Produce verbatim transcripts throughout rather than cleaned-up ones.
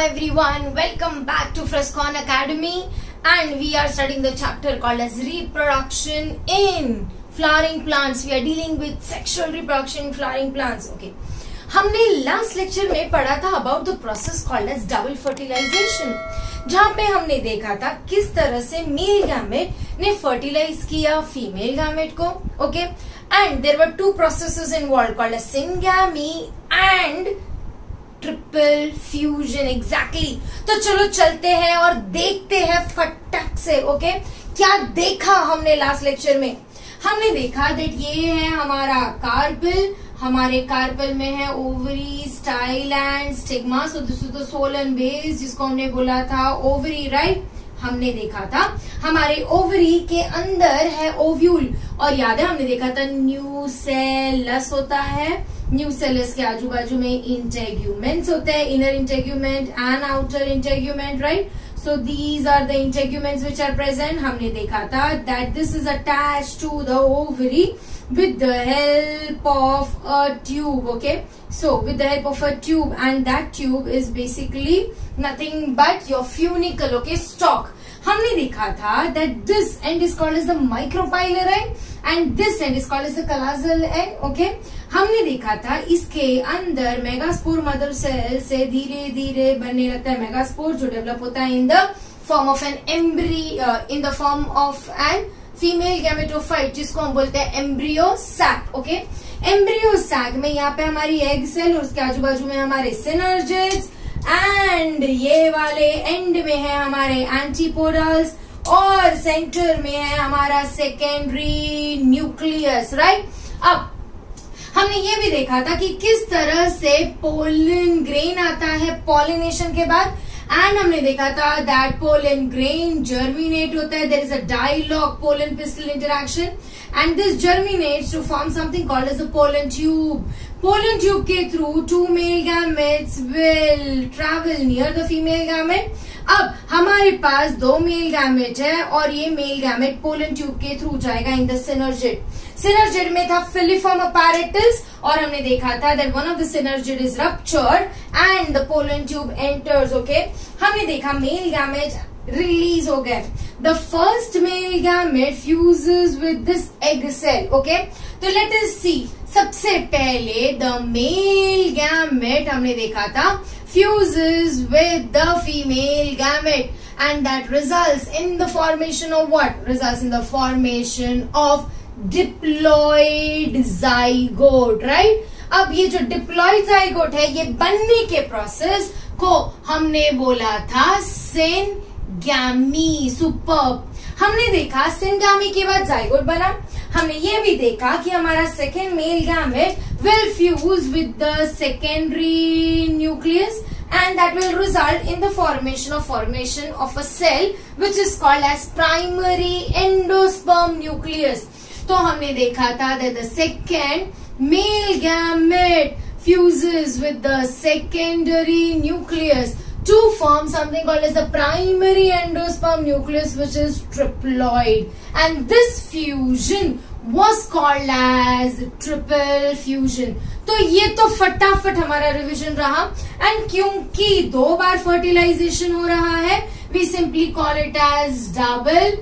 everyone, welcome back to Frescon Academy and we are studying the chapter called as reproduction in flowering plants. We are dealing with sexual reproduction in flowering plants. Okay. हमने last lecture में पढ़ा था about the process called as double fertilization, जहाँ पे हमने देखा था किस तरह से मेल गैमेट ने फर्टिलाइज किया फीमेल गैमेट को. Okay, and there were two processes involve called as syngamy and triple fusion. Exactly. तो चलो चलते हैं और देखते हैं फटाक से. Okay okay? क्या देखा हमने लास्ट लेक्चर में? हमने देखा दैट ये है हमारा कार्पेल. हमारे कार्पेल में है ovary, style and stigma. So this is the sole and base जिसको हमने बोला था ओवरी, राइट. हमने देखा था हमारे ओवरी के अंदर है ओव्यूल, और याद है हमने देखा था न्यूसेलस होता है. न्यूसेलस के आजू बाजू में इंटेग्यूमेंट्स होते हैं, inner integument and outer integument, right. So these are the integuments which are present. हमने देखा था that this is attached to the ovary with the help of a tube. Okay, so with the help of a tube, and that tube is basically nothing but your funicle. Okay, stalk. हमने देखा था that this end is called as the micropylar end and this end is called as the callosal end. Okay, हमने देखा था इसके अंदर megaspore mother cell से धीरे धीरे बनने लगता है मेगास्पोर, जो डेवलप होता है in the form of an embryo, in the form of an female gametophyte, जिसको हम बोलते हैं embryo sac. Okay, embryo sac में यहाँ पे हमारी एग सेल और उसके आजू बाजू में हमारे सिनर्जिड्स, एंड ये वाले एंड में है हमारे एंटीपोडल्स, और सेंटर में है हमारा सेकेंडरी न्यूक्लियस, राइट. अब हमने ये भी देखा था कि किस तरह से पोलन ग्रेन आता है पॉलिनेशन के बाद, एंड हमने देखा था दैट पोलन ग्रेन जर्मिनेट होता है. There is a dialogue pollen pistil interaction and this germinates to form something called as a pollen tube. Pollen tube के through two male gametes will travel near the female gamete. अब हमारे पास दो male gamete है और ये male gamete pollen tube के through जाएगा इन द सिनर्जिड. सिनर्जिड में था फिलिफॉर्म अपैरेटस, और हमने देखा था that one of the synergid is ruptured and the pollen tube enters. Okay, हमने देखा मेल गैमेट रिलीज हो गए. The first male gamete fuses with this egg cell. Okay, तो लेट अस सी. सबसे पहले द मेल गैमेट हमने देखा था fuses with the female gamete, and that results in the formation of what? Results in the formation of diploid zygote, right? अब ये जो diploid zygote है ये बनने के प्रोसेस को हमने बोला था सिनगैमी. सुपर्ब. हमने देखा सिनगैमी के बाद जाइगोट बना. हमने ये भी देखा कि हमारा second male gamete will fuse with the secondary nucleus and that will result in the formation of formation of a cell which is called as primary endosperm nucleus. तो हमने देखा था that the second male gamete fuses with the secondary nucleus to form something called as the primary endosperm nucleus which is triploid, and this fusion was called as triple fusion. तो ये तो फटाफट हमारा revision रहा, and क्योंकि दो बार fertilisation हो रहा है we simply call it as double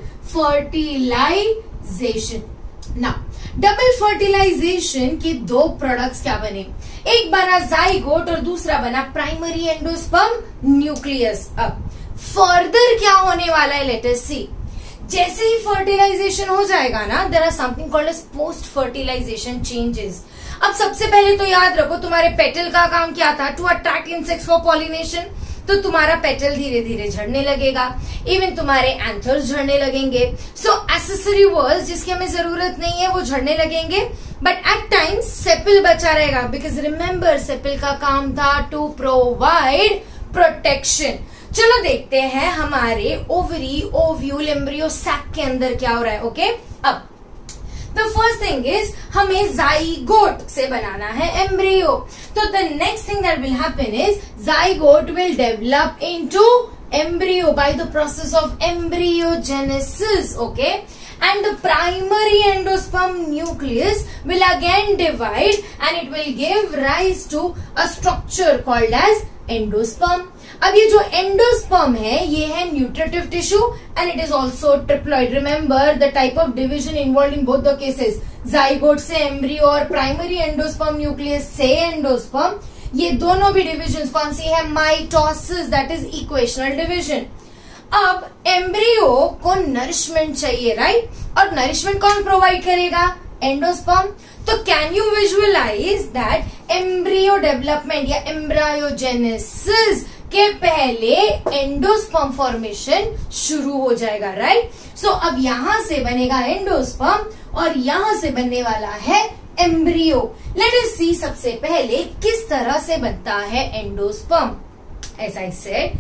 fertilization. Now double fertilization के दो प्रोडक्ट्स क्या बने? एक बना जाइगोट और दूसरा बना प्राइमरी एंडोस्पर्म न्यूक्लियस. अब फर्दर क्या होने वाला है लेट अस सी. जैसे ही फर्टिलाइजेशन हो जाएगा ना, there are something called as post fertilization changes. अब सबसे पहले तो याद रखो तुम्हारे पेटल का काम क्या था? To attract insects for pollination. तो तुम्हारा पेटल धीरे धीरे झड़ने लगेगा, इवन तुम्हारे एंथर्स झड़ने लगेंगे. सो एक्सेसरी वर्ड्स जिसकी हमें जरूरत नहीं है वो झड़ने लगेंगे, बट एट टाइम्स सेपल बचा रहेगा, बिकॉज रिमेम्बर सेपल का काम था टू प्रोवाइड प्रोटेक्शन. चलो देखते हैं हमारे ओवरी, ओव्यूल, एम्ब्रियो सैक के अंदर क्या हो रहा है. ओके, अब द फर्स्ट थिंग इज हमें जाइगोट से बनाना है एम्ब्रियो. तो the next thing that will happen is zygote will develop into embryo by the process of embryogenesis. Okay, and the primary endosperm nucleus will again divide and it will give rise to a structure called as endosperm. अब ये जो endosperm है ये है nutritive tissue and it is also triploid. Remember the type of division involve in both the cases, zygote से embryo और primary endosperm nucleus से endosperm, ये दोनों भी डिविजन कौन सी है, mitosis, that is equational division. अब एम्ब्रियो को नरिशमेंट चाहिए, राइट, और नरिशमेंट कौन प्रोवाइड करेगा, एंडोस्पर्म। तो can you visualise that embryo development या एम्ब्रायोजेनेसिस के पहले एंडोस्पर्म फॉर्मेशन शुरू हो जाएगा, राइट। सो so, अब यहां से बनेगा एंडोस्पर्म और यहां से बनने वाला है एम्ब्रियो। लेट अस सी सबसे पहले किस तरह से बनता है endosperm. As I said,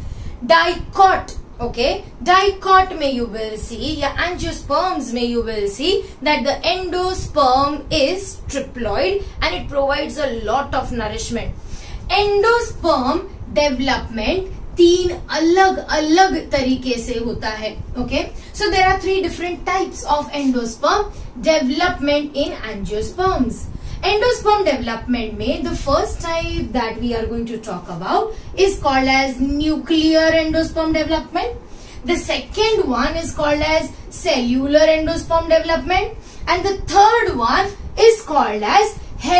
dicot, okay, dicot में यू विल सी या एंजियोस्पर्म्स में you will see that the endosperm is triploid and it provides a lot of nourishment. Endosperm development तीन अलग अलग तरीके से होता है, okay. So there are three different types of endosperm development in angiosperms. Endosperm development में the first type that we are going to talk about is called as nuclear endosperm development. The second one is called as cellular endosperm development, and the third one is called as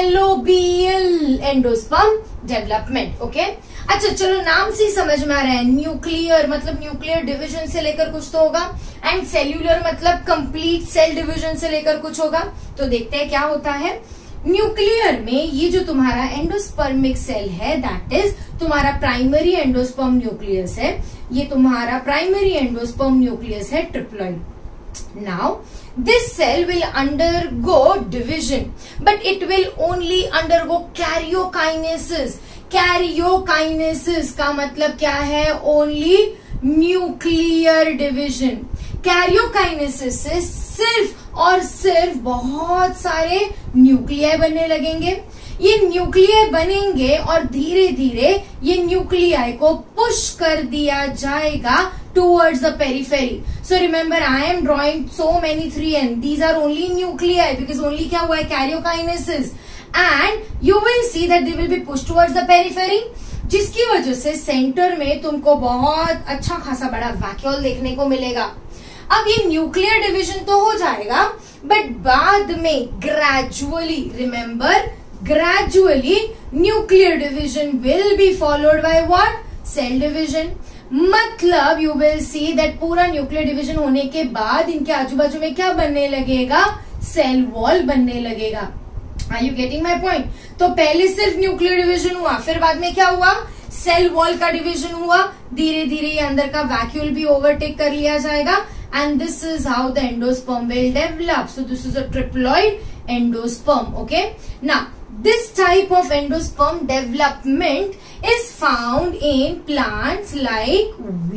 halobial endosperm development. Okay? अच्छा, चलो नाम से ही समझ में आ रहा है. Nuclear मतलब nuclear division से लेकर कुछ तो होगा, एंड सेल्यूलर मतलब कंप्लीट सेल डिवीजन से लेकर कुछ होगा. तो देखते हैं क्या होता है. न्यूक्लियर में ये जो तुम्हारा एंडोस्पर्मिक सेल है दैट इज तुम्हारा प्राइमरी एंडोस्पर्म न्यूक्लियस है. ये तुम्हारा प्राइमरी एंडोस्पर्म न्यूक्लियस है triploid. Now this cell will undergo division but it will only undergo karyokinesis. Karyokinesis का मतलब क्या है? Only nuclear division. कैरियोकाइनेसिस से सिर्फ और सिर्फ बहुत सारे न्यूक्लियाई बनने लगेंगे. ये न्यूक्लियाई बनेंगे और धीरे धीरे ये न्यूक्लियाई को पुश कर दिया जाएगा towards the periphery. So remember I am drawing so many three N. These are only nuclei because only क्या हुआ है? Karyokinesis. And you will see that they will be push towards the periphery, जिसकी वजह से centre में तुमको बहुत अच्छा खासा बड़ा वैक्यूल देखने को मिलेगा. अब ये न्यूक्लियर डिवीजन तो हो जाएगा बट बाद में gradually, remember gradually nuclear division will be followed by what? Cell division. मतलब यू विल सी दैट पूरा न्यूक्लियर डिवीजन होने के बाद इनके आजू बाजू में क्या बनने लगेगा? सेल वॉल बनने लगेगा. Are you getting my point? तो पहले सिर्फ न्यूक्लियर डिवीजन हुआ, फिर बाद में क्या हुआ? सेल वॉल का डिवीजन हुआ. धीरे धीरे ये अंदर का वैक्यूल भी ओवरटेक कर लिया जाएगा. And this is how the endosperm will develop. So this is a triploid endosperm. Okay. Now this type of endosperm development is found in plants like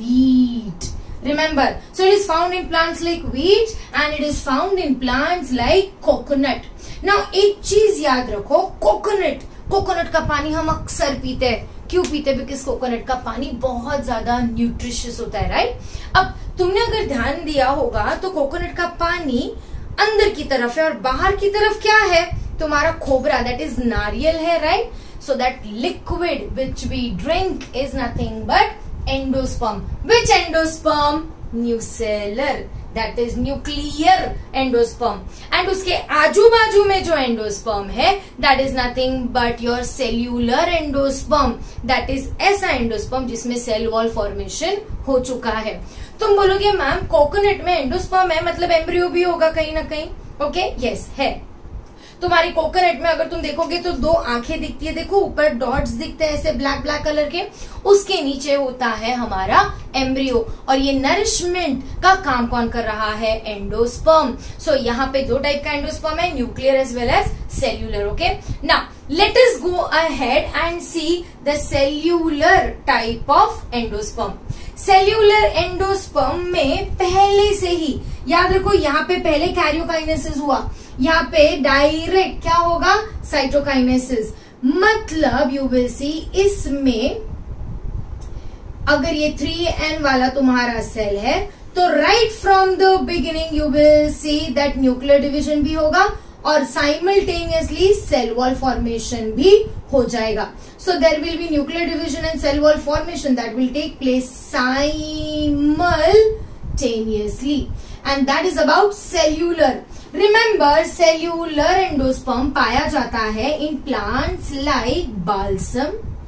wheat. Remember, so it is found in plants like wheat and it is found in plants like coconut. Now एक चीज याद रखो, coconut coconut का पानी हम अक्सर पीते हैं. क्यों पीते? बिकॉज कोकोनट का पानी बहुत ज्यादा न्यूट्रिशियस होता है, राइट. अब तुमने अगर ध्यान दिया होगा तो कोकोनट का पानी अंदर की तरफ है और बाहर की तरफ क्या है? तुम्हारा खोबरा, दैट इज नारियल है, right. So that liquid which we drink is nothing but endosperm. Which endosperm? Nucellar, that is nuclear endosperm. And उसके आजू बाजू में जो एंडोस्पर्म है that is nothing but your cellular endosperm. That is ऐसा endosperm जिसमें सेल वॉल फॉर्मेशन हो चुका है. तुम बोलोगे मैम कोकोनट में एंडोस्पर्म है मतलब एम्ब्रियो भी होगा कहीं ना कहीं. ओके, यस है. तुम्हारी कोकोनट में अगर तुम देखोगे तो दो आंखें दिखती है. देखो ऊपर डॉट्स दिखते हैं ऐसे ब्लैक ब्लैक कलर के. उसके नीचे होता है हमारा एम्ब्रियो. और ये नरिशमेंट का काम कौन कर रहा है? एंडोस्पर्म. सो यहाँ पे दो टाइप का एंडोस्पर्म है, nuclear as well as cellular. Okay, now let us go ahead and see the cellular type of endosperm. Cellular endosperm में पहले से ही याद रखो, यहाँ पे पहले कैरियोकाइनेसिस हुआ, यहाँ पे डायरेक्ट क्या होगा? साइटोकाइनेसिस. मतलब यू विल सी इसमें अगर ये थ्री एन वाला तुम्हारा सेल है तो right from the beginning you will see that nuclear division भी होगा और साइमल्टेनियसली सेल वॉल फॉर्मेशन भी हो जाएगा. So there will be nuclear division and cell wall formation that will take place simultaneously, and that is about cellular. Remember, cellular endosperm पाया जाता है in plants like balsam,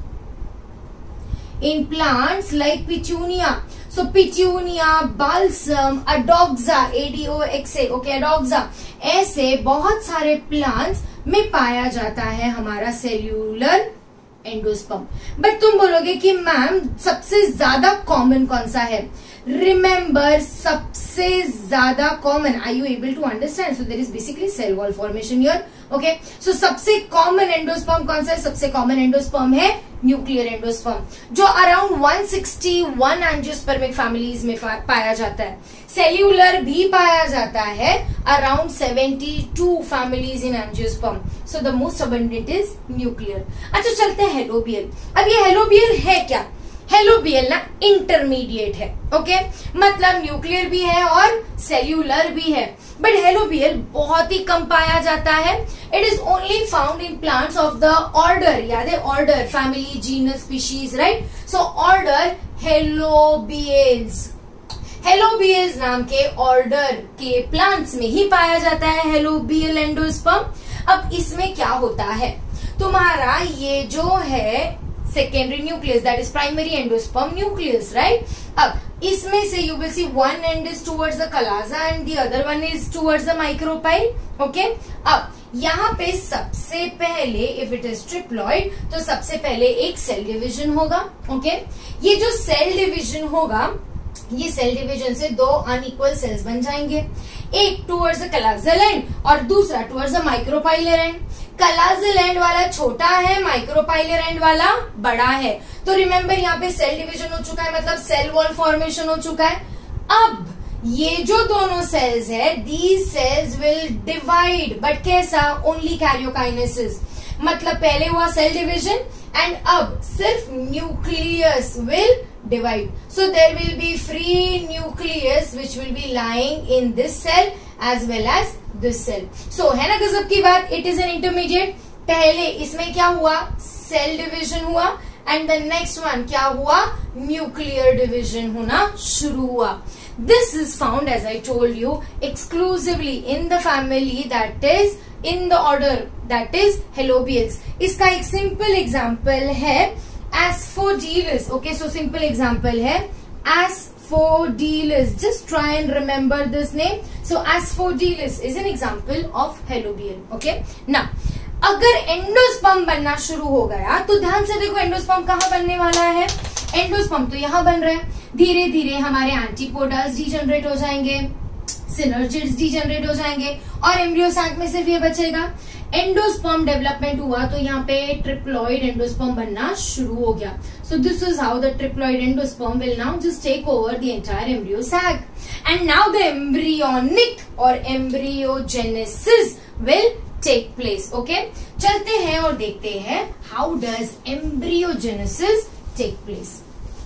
in plants like petunia. So petunia, balsam, Adoxa, A D O X A, okay, Adoxa, ऐसे बहुत सारे plants में पाया जाता है हमारा सेल्यूलर एंडोस्पर्म. बट तुम बोलोगे कि मैम सबसे ज्यादा कॉमन कौन सा है? रिमेंबर, सबसे ज्यादा common, are you able to understand? So there is basically cell wall formation here. Okay, so सबसे कॉमन एंडोस्पर्म कौन सा है? सबसे कॉमन एंडोस्पर्म है न्यूक्लियर एंडोस्पर्म, जो around one sixty one angiospermic families में पाया जाता है. सेल्यूलर भी पाया जाता है around seventy two families in angiosperm. So the most abundant is nuclear. अच्छा, चलते हैं हेलोबियल. अब ये हेलोबियल है क्या? हेलोबियल ना इंटरमीडिएट है. ओके, मतलब न्यूक्लियर भी है और सेल्यूलर भी है, बट हेलोबियल बहुत ही कम पाया जाता है. It is only found in plants of the order, याद है order, family, genus, species, right. So order Helobiales, Helobiales नाम के ऑर्डर के प्लांट्स में ही पाया जाता है हेलोबियल एंडोस्पर्म. अब इसमें क्या होता है, तुम्हारा ये जो है secondary nucleus, that is primary endosperm nucleus, right. अब इसमें से you will see one end is towards the chalaza and the other one is towards the micropyle. Okay, अब यहाँ पे सबसे पहले इफ इट इज ट्रिप्लॉइड तो सबसे पहले एक सेल डिविजन होगा. ओके, ये जो सेल डिविजन होगा, ये सेल डिविजन से दो अनइक्वल सेल्स बन जाएंगे, एक टुवर्ड्स द कलाजल एंड और दूसरा towards the micropylar end. Chalazal end वाला छोटा है, माइक्रोपाइलर एंड वाला बड़ा है. तो रिमेंबर यहाँ पे सेल डिवीजन हो चुका है, मतलब सेल वॉल फॉर्मेशन हो चुका है. अब ये जो दोनों सेल्स है, these cells will divide, but कैसा? ओनली कैरियोकाइनेसिस, मतलब पहले हुआ सेल डिवीजन एंड अब सिर्फ nucleus will divide. So there will be free nucleus which will be lying in this cell as well as this cell. So है ना गजब की बात, it is an intermediate. पहले इसमें क्या हुआ? सेल डिविजन हुआ एंड द नेक्स्ट वन क्या हुआ? न्यूक्लियर डिविजन होना शुरू हुआ. This is found, as I told you, exclusively in the family that is in the order that is Helobials. इसका एक सिंपल एग्जाम्पल है Asphodilus. Okay, so simple example है Asphodilus. Just try and remember this name. So Asphodilus is an example of Helobial. Okay, now अगर endosperm बनना शुरू हो गया तो ध्यान से देखो एंडोस्पर्म कहाँ बनने वाला है. एंडोस्पर्म तो यहाँ बन रहा है. धीरे धीरे हमारे एंटीपोडास डीजनरेट हो जाएंगे, सिनर्जिड्स डीजनरेट हो जाएंगे और एम्ब्रियो सैक में सिर्फ ये बचेगा. एंडोस्पर्म डेवलपमेंट हुआ तो यहाँ पे ट्रिप्लॉइड एंडोस्पर्म बनना शुरू हो गया. So this is how the triploid endosperm will now just take over the entire embryo sac and now the embryonic और embryogenesis will take place. Okay, चलते हैं और देखते हैं how does embryogenesis take place.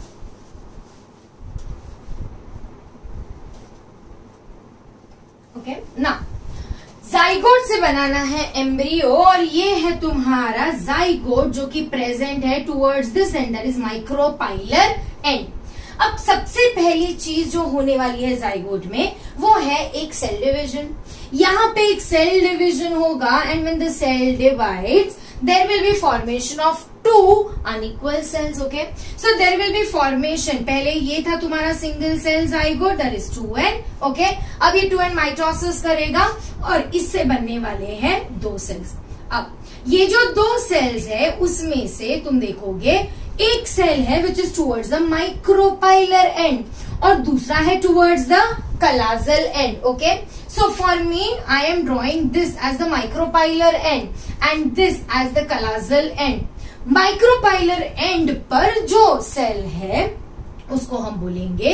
Okay, ना zygote से बनाना है एम्ब्रियो और ये है तुम्हारा जाइगोट जो कि प्रेजेंट है towards this end, that is micropylar end. अब सबसे पहली चीज जो होने वाली है जाइगोट में वो है एक सेल डिवीजन. यहाँ पे एक सेल डिवीजन होगा and when the cell divides there will be formation of two unequal cells. Okay, so there will be formation, पहले ये था तुम्हारा single cell zygote that is two N. Okay, अब ये टू एन माइटोसिस करेगा और इससे बनने वाले हैं दो सेल्स. अब ये जो दो सेल्स है उसमें से तुम देखोगे एक सेल है which is towards the micropylar end और दूसरा है towards the chalazal end. Okay, so for me I am drawing this as the micropilar end and this as the callosal end. Micropylar end पर जो cell है उसको हम बोलेंगे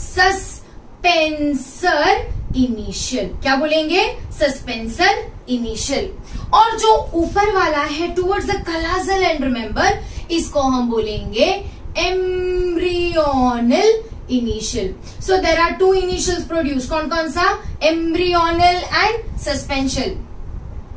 suspensor initial. क्या बोलेंगे? Suspensor initial. और जो ऊपर वाला है towards the chalazal end, remember इसको हम बोलेंगे embryonal initial. So there are two initials produce. कौन कौन सा? Embryonal and suspensor.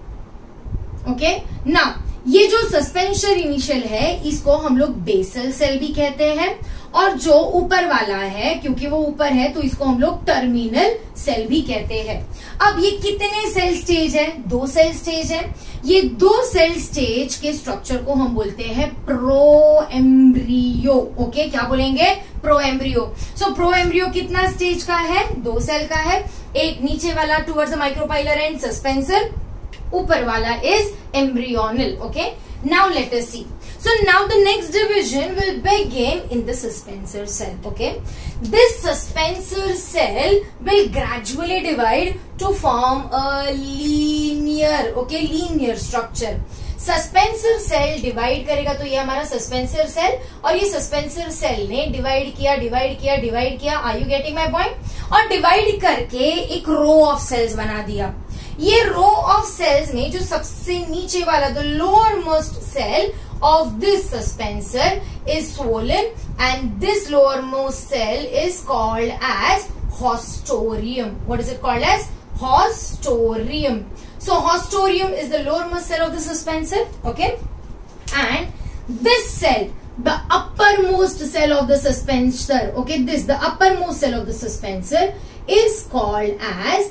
Okay now ये जो सस्पेंसर इनिशियल है इसको हम लोग बेसल सेल भी कहते हैं, और जो ऊपर वाला है क्योंकि वो ऊपर है तो इसको हम लोग टर्मिनल सेल भी कहते हैं। अब ये कितने सेल स्टेज है? दो सेल स्टेज है। ये दो सेल स्टेज के स्ट्रक्चर को हम बोलते हैं प्रो एम्ब्रियो। ओके क्या बोलेंगे? Pro embryo. So pro embryo कितना स्टेज का है? दो सेल का है। एक नीचे वाला towards the micropylar end suspensor, ऊपर वाला is embryonal. Okay now let us see. So now the next division will begin in the suspensor cell. Okay, this suspensor cell will gradually divide to form a linear, okay, linear structure. Suspensor cell divide करेगा तो ये हमारा suspensor cell, और ये suspensor cell ने divide किया divide किया divide किया। Are you getting my point? और डिवाइड करके एक रो ऑफ सेल्स बना दिया। ये रो ऑफ सेल्स में जो सबसे नीचे वाला the lower most cell of this suspensor is swollen, and this lowermost cell is called as haustorium. What is it called as? Haustorium. So haustorium is the lowermost cell of the suspensor. Okay, and this cell, the uppermost cell of the suspensor, okay, this the uppermost cell of the suspensor is called as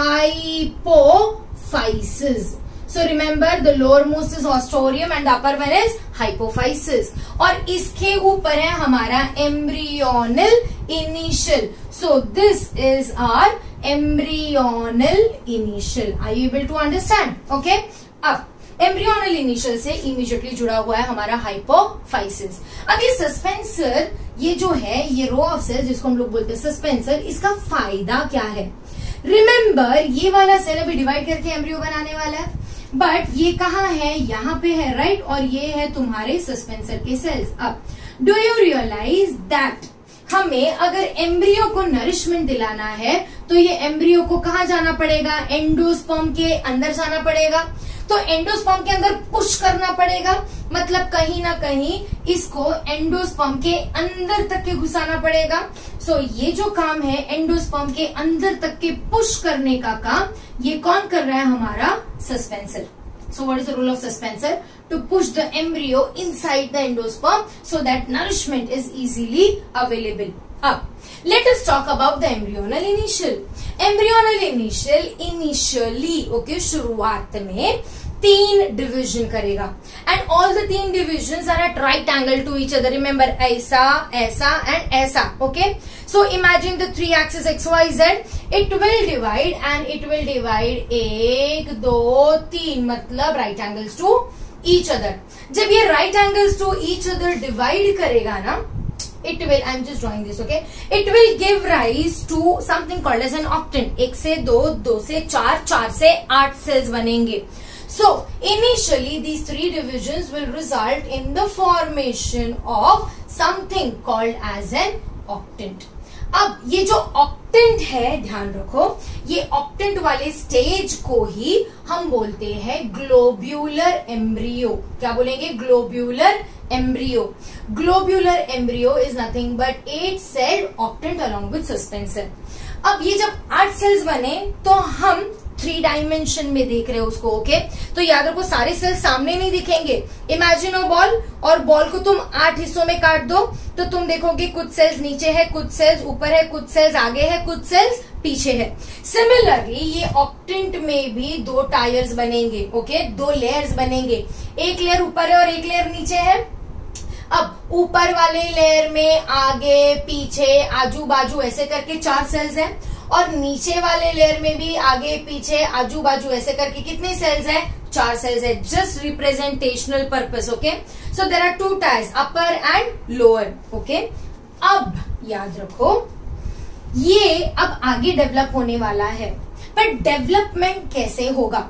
hypophysis. So remember the lowermost is haustorium and the upper one is hypophysis. और इसके ऊपर है हमारा embryonal initial. So this is our embryonal initial. Are you able to understand? Okay. अब embryonal initial से immediately जुड़ा हुआ है हमारा hypophysis. अब ये सस्पेंसर, ये जो है ये रो ऑफ सेल जिसको हम लोग बोलते हैं सस्पेंसर, इसका फायदा क्या है? रिमेम्बर ये वाला सेल अभी डिवाइड करके एम्ब्रियो बनाने वाला है, बट ये कहाँ है? यहाँ पे है, राइट? और ये है तुम्हारे सस्पेंसर के सेल्स। अब डू यू रियलाइज दैट हमें अगर एम्ब्रियो को नरिशमेंट दिलाना है तो ये एम्ब्रियो को कहाँ जाना पड़ेगा? एंडोस्पर्म के अंदर जाना पड़ेगा। तो एंडोस्पर्म के अंदर पुश करना पड़ेगा, मतलब कहीं ना कहीं इसको एंडोस्पर्म के अंदर तक के घुसाना पड़ेगा। सो so, ये जो काम है एंडोस्पर्म के अंदर तक के पुश करने का काम, ये कौन कर रहा है? हमारा suspensor. So what is the role of suspensor? To push the embryo inside the endosperm so that nourishment is easily available. Up. Let us talk about the embryonal initial. Embryonal initial initially, okay, शुरुआत में तीन division करेगा, and all the तीन divisions are at right angle to each other. Remember ऐसा, ऐसा and ऐसा. Okay, so imagine the three axis X Y Z. It will divide and it will divide एक दो तीन, मतलब right angles to each other. जब ये right angles to each other divide करेगा ना, it will, I'm just drawing this, okay, it will give rise to something called as an octant. एक से दो, दो से चार, चार से आठ सेल्स बनेंगे. So initially these three divisions will result in the formation of something called as an octant. अब ये जो ऑक्टेंट है, ध्यान रखो, ये ऑक्टेंट वाले स्टेज को ही हम बोलते हैं ग्लोब्यूलर एम्ब्रियो. क्या बोलेंगे? Globular embryo. Globular embryo is nothing but eight celled octant along with suspensor. अब ये जब आठ सेल्स बने तो हम थ्री डायमेंशन में देख रहे हो उसको. ओके, तो याद रखो सारे सेल्स सामने नहीं दिखेंगे. इमेजिन अ बॉल, और बॉल को तुम आठ हिस्सों में काट दो तो तुम देखोगे कुछ सेल्स नीचे है, कुछ सेल्स ऊपर है, कुछ सेल्स आगे है, कुछ सेल्स पीछे है. सिमिलरली ये ऑक्टेंट में भी दो टायर्स बनेंगे. ओके, दो लेयर्स बनेंगे, एक लेयर ऊपर है और एक लेयर नीचे है. अब ऊपर वाले लेयर में आगे पीछे आजू बाजू ऐसे करके चार सेल्स हैं, और नीचे वाले लेयर में भी आगे पीछे आजू बाजू ऐसे करके कितने सेल्स है? चार सेल्स है. Just representational purpose. Okay, so there are two tiers, upper and lower. Okay, अब याद रखो ये अब आगे डेवलप होने वाला है, पर डेवलपमेंट कैसे होगा?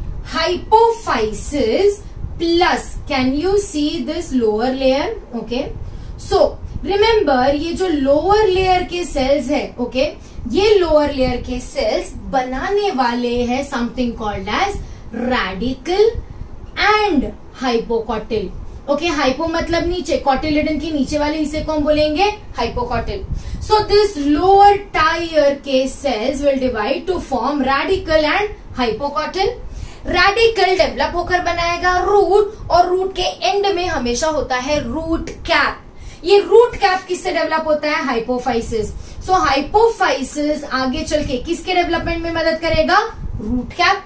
Hypophysis plus, can you see this lower layer? Okay, so remember ये जो लोअर लेयर के सेल्स है, ओके okay, ये लोअर लेयर के सेल्स बनाने वाले हैं something called as radicle and hypocotyl. Okay, hypo मतलब नीचे, कॉटिलिडन के नीचे वाले हिस्से को हम बोलेंगे hypocotyl. So this lower tier के cells will divide to form radicle and hypocotyl. Radicle develop होकर बनाएगा रूट, और रूट के एंड में हमेशा होता है रूट कैप। ये रूट कैप किससे डेवलप होता है? हाइपोफाइसिस। सो हाइपोफाइसिस आगे चल के किसके डेवलपमेंट में मदद करेगा? Root cap.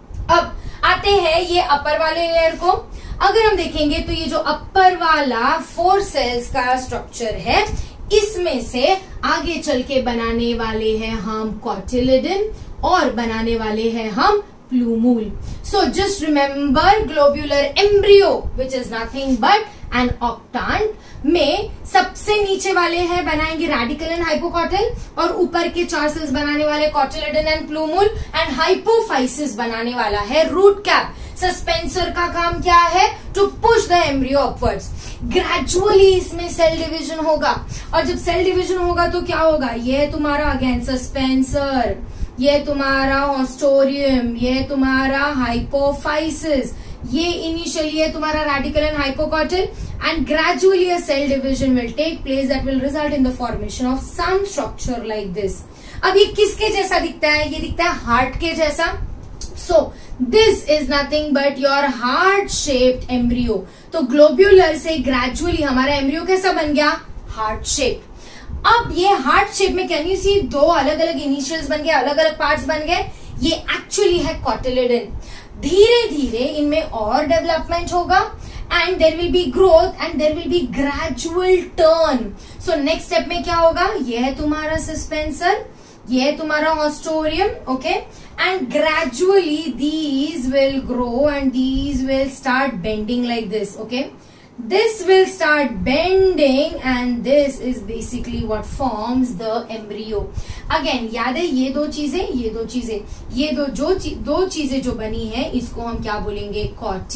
अब आते हैं ये अपर वाले लेयर को। अगर हम देखेंगे तो ये जो अपर वाला फोर सेल्स का स्ट्रक्चर है, इसमें से आगे चल के बनाने वाले हैं हम कॉटिलिडन और बनाने वाले हैं हम plumule. So just remember globular embryo which is nothing but an octant में सबसे नीचे वाले हैं बनाएंगे रेडिकल एंड हाइपोकॉटिल, और ऊपर के चार सेल्स बनाने वाले cotyledon and plumule, and hypophysis बनाने वाला है रूट कैप। सस्पेंसर का काम क्या है? To push the embryo upwards. Gradually इसमें सेल डिवीजन होगा, और जब सेल डिवीजन होगा तो क्या होगा? ये तुम्हारा अगेन सस्पेंसर, ये तुम्हारा ऑस्टोरियम, ये तुम्हारा हाइपोफाइसिस, ये इनिशियली है तुम्हारा radicle and hypocotyl, and gradually a cell division will take place that will result in the formation of some structure like this. अब ये किसके जैसा दिखता है? ये दिखता है हार्ट के जैसा। So this is nothing but your heart shaped embryo. तो ग्लोब्यूलर से ग्रेजुअली हमारा एम्ब्रियो कैसा बन गया? Heart shape. अब ये हार्ट शेप में कैन यू सी दो अलग अलग इनिशियल्स बन गए, अलग अलग पार्ट्स बन गए। ये एक्चुअली है कॉटिलिडन। धीरे धीरे इनमें और डेवलपमेंट होगा, and there will be growth and there will be gradual turn. So next step में क्या होगा? ये है तुम्हारा सस्पेंसर, ये है तुम्हारा haustorium, okay, and gradually these will grow and these will start bending like this, okay. This will start bending and this is basically what forms the embryo. Again याद है ये दो चीजें, ये दो चीजें, ये दो जो ची, दो चीजें जो बनी है इसको हम क्या बोलेंगे?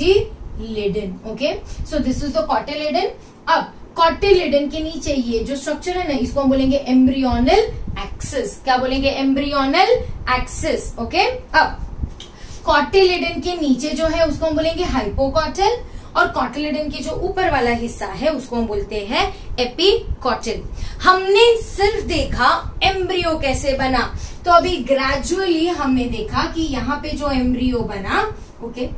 Cotyledon, okay. So this is the cotyledon. अब कॉटिलिडन के नीचे ये जो स्ट्रक्चर है ना, इसको हम बोलेंगे एम्ब्रियोनल एक्सिस। क्या बोलेंगे? Embryonal axis, okay. अब कॉटिलिडन के नीचे जो है उसको हम बोलेंगे हाइपोकॉटिल, और कॉटिलिडन की जो ऊपर वाला हिस्सा है उसको हम बोलते हैं एपिकॉटिल। हमने सिर्फ देखा एम्ब्रियो कैसे बना, तो अभी ग्रेजुअली हमने देखा कि यहाँ पे जो एम्ब्रियो बना, okay,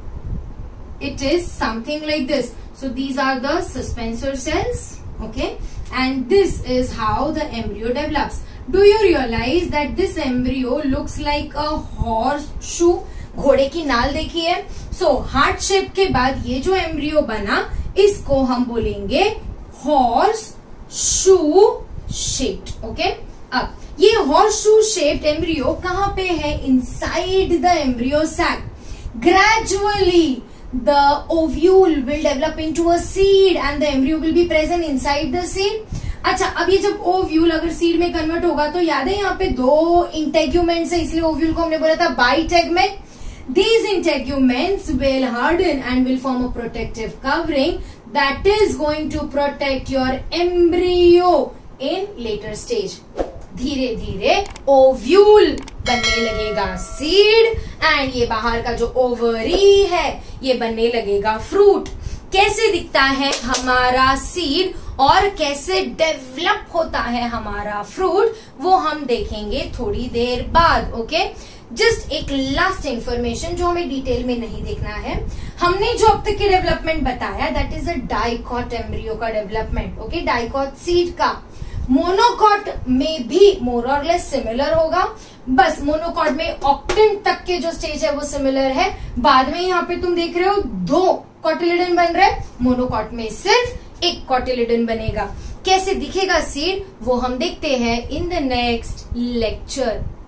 it is something like this. So these are the suspensor cells, okay, and this is how the embryo develops. Do you realize that this embryo looks like a horseshoe? घोड़े की नाल देखी है। So heart shape के बाद ये जो embryo बना इसको हम बोलेंगे हॉर्स शू शेप्ड, ओके। अब ये हॉर्स शू शेप्ड एम्ब्रियो कहां पे है? Inside the embryo sac. Gradually the ovule will develop into a seed and the embryo will be present inside the seed. अच्छा, अब ये जब ओव्यूल अगर सीड में कन्वर्ट होगा तो याद है यहाँ पे दो इंटेग्यूमेंट्स है, इसलिए ओव्यूल को हमने बोला था बाइटेगमेंट। These integuments will harden and will form a protective covering that is going to protect your embryo in later stage. धीरे धीरे ओव्यूल बनने लगेगा सीड, एंड ये बाहर का जो ओवरी है ये बनने लगेगा फ्रूट। कैसे दिखता है हमारा सीड और कैसे डेवलप होता है हमारा फ्रूट, वो हम देखेंगे थोड़ी देर बाद, ओके। जस्ट एक लास्ट इंफॉर्मेशन जो हमें डिटेल में नहीं देखना है, हमने जो अब तक के डेवलपमेंट बताया that is a dicot embryo का डेवलपमेंट, ओके, डाइकॉट सीड का। मोनोकॉट में भी मोर और लेस सिमिलर होगा, बस मोनोकॉट में ऑक्टेंट तक के जो स्टेज है वो सिमिलर है। बाद में यहाँ पे तुम देख रहे हो दो कॉटिलिडन बन रहे, मोनोकॉट में सिर्फ एक कॉटिलिडन बनेगा। कैसे दिखेगा सीड वो हम देखते हैं इन द नेक्स्ट लेक्चर।